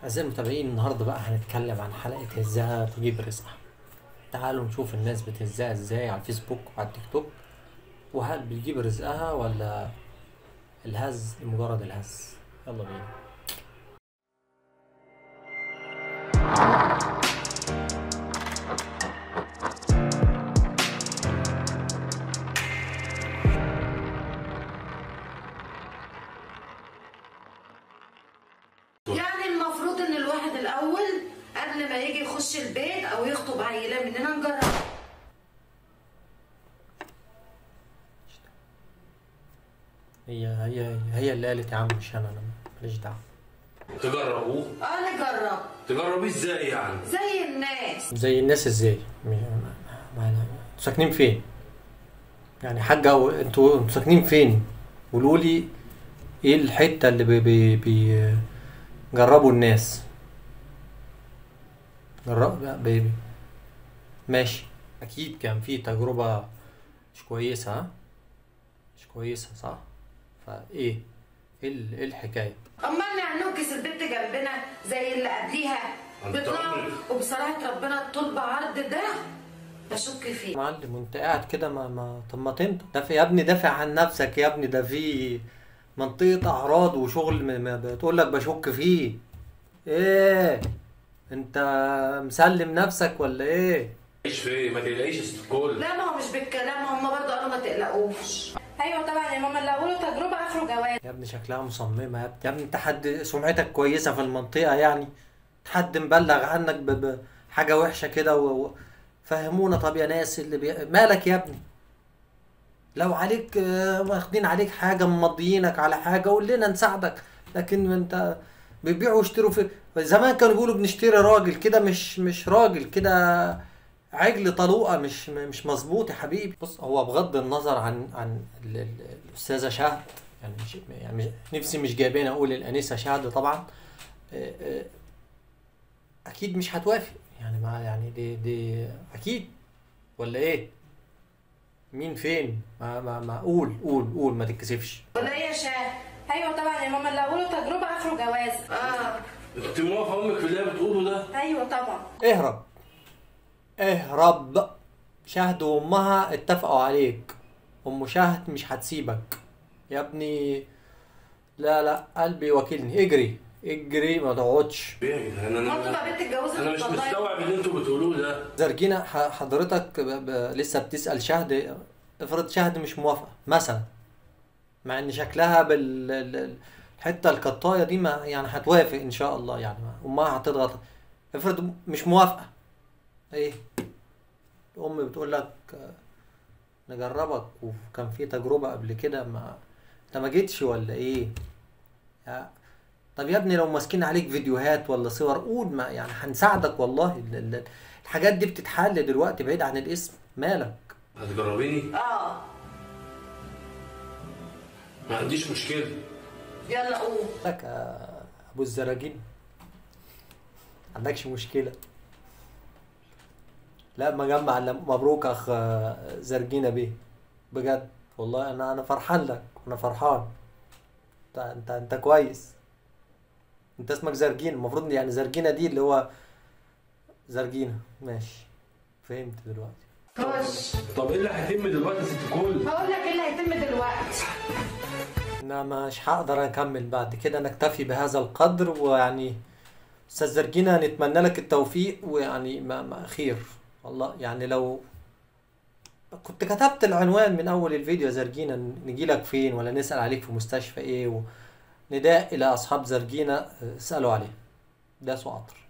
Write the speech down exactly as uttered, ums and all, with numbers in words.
أعزائي المتابعين، النهاردة بقى هنتكلم عن حلقة هزها تجيب رزقها. تعالوا نشوف الناس بتهزها ازاي على الفيسبوك وعلى التيك توك، وهل بتجيب رزقها ولا الهز لمجرد الهز. يلا بينا. يعني المفروض ان الواحد الاول قبل ما يجي يخش البيت او يخطب عيله مننا نجرب. هي هي هي اللي قالت يا عم، مش انا، انا ماليش دعوة. تجربوه؟ اه نجرب. تجربيه ازاي يعني؟ زي الناس. زي الناس ازاي؟ م- ما- ما- انتوا ساكنين فين؟ يعني حاجة، أو انتوا انتوا ساكنين فين؟ قولوا لي ايه الحتة اللي بي بي بي جربوا الناس. جرب لا بيبي. ماشي، اكيد كان في تجربة مش كويسة، ها؟ مش كويسة صح؟ فايه ايه ال- ايه الحكاية؟ امال يعني نوكس البنت جنبنا زي اللي قبليها بيطلعوا، وبصراحه ربنا الطول بعرض ده بشك فيه. معلم وانت قاعد كده، ما ما طب ما تنت دافع يا ابني، دافع عن نفسك يا ابني، ده في منطقة اعراض وشغل، ما ما بتقول لك بشك فيه. ايه انت مسلم نفسك ولا ايه؟ عيش فين؟ ما تقلقيش يا ست الكل. لا ما هو مش بالكلام، هم برضه قالوا ما تقلقوش. ايوه طبعا يا ماما، اللي اقوله تجربه اخره جواز. يا ابني شكلها مصممة يا ابني، يا ابني انت حد سمعتك كويسة في المنطقة يعني، حد مبلغ عنك ب- بحاجة وحشة كده و... و- فهمونا. طب يا ناس اللي بي... مالك يا ابني؟ لو عليك آه، واخدين عليك حاجة، ممضيينك على حاجة، قول لنا نساعدك. لكن انت بيبيعوا ويشتروا في زمان كانوا بيقولوا بنشتري راجل كده، مش مش راجل كده، عجل طلوقة، مش مش مظبوط يا حبيبي. بص، هو بغض النظر عن عن ال- ال- الأستاذة شهد، يعني مش يعني مش نفسي مش جايبين أقول الأنسة شهد طبعا، آه، آه، أكيد مش هتوافق يعني، ما يعني دي دي أكيد، ولا إيه؟ مين فين؟ ما ما ما قول قول قول ما تتكسفش. ولا ايه يا شاه؟ ايوه طبعا يا ماما، اللي اقوله تجربه اخره جواز. اه انت موافقه امك في اللي هي بتقوله ده؟ ايوه طبعا. اهرب اهرب. شهد وامها اتفقوا عليك، ام شهد مش هتسيبك يا ابني. لا لا، قلبي وكيلني، اجري اجري ما تقعدش. ايه يا جدعان؟ ما انتوا انا بقى بنت اتجوزت انا مش وطلعت. مستوعب اللي انتوا بتقولوه ده. زرجينا ح- حضرتك ب... ب... لسه بتسأل شهد. افرض شهد مش موافقة مثلا، مع ان شكلها بال ال- ال- الحتة القطاية دي، ما يعني هتوافق ان شاء الله يعني، ما- امها هتضغط. افرض مش موافقة، ايه؟ الام بتقول لك آه، نجربك، وكان في تجربة قبل كده، ما انت ما جيتش ولا ايه؟ يا... طب يا ابني لو ماسكين عليك فيديوهات ولا صور، قول، ما يعني هنساعدك والله. ال- ال- الحاجات دي بتتحل دلوقتي بعيد عن الاسم. مالك؟ هتجربيني؟ اه ما عنديش مشكله. يلا قوم. لك يا ابو الزراجين، عندكش مشكلة؟ لا مجمع، لا مبروك اخ آه، زرجينا بيه، بجد والله انا انا فرحان لك، انا فرحان. انت انت انت كويس. انت اسمك زرجين، المفروض يعني زرجينا دي اللي هو زرجينا. ماشي، فهمت دلوقتي. خش. طب ايه اللي هيتم دلوقتي يا ست الكل؟ هقول لك ايه اللي هيتم دلوقتي. انا مش هقدر اكمل بعد كده، نكتفي بهذا القدر. ويعني استاذ زرجينا نتمنى لك التوفيق، ويعني ما, ما خير والله. يعني لو كنت كتبت العنوان من اول الفيديو يا زرجينا، نجي لك فين ولا نسأل عليك في مستشفى ايه، ونداء الى اصحاب زرجينا، اسألوا عليه. ده سؤال.